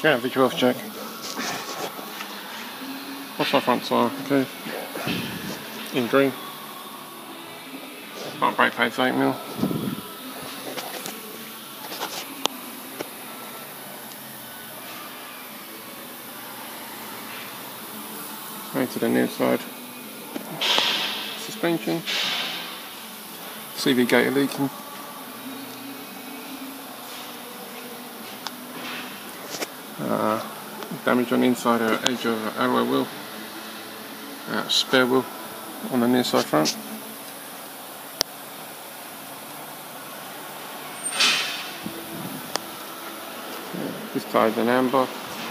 Yeah, visual health check. What's my front tyre? Okay. In green. Front brake pads 8mm. Going to the near side. Suspension. CV gator leaking. Damage on the inside edge of alloy wheel. Spare wheel on the near side front. This tyre's an amber.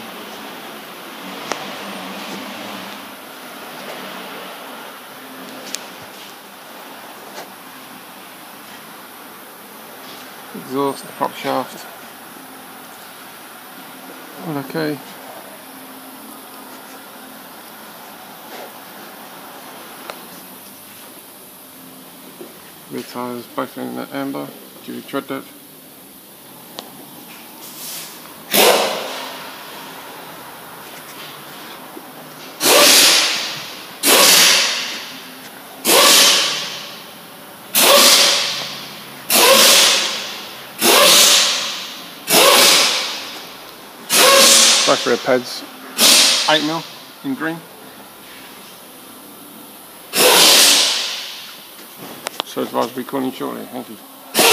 Exhaust, prop shaft. All okay. Rear tyres both in the amber. Give you tread depth. Both rear pads 8mm in green. So as far as we'll be calling shortly. Thank you.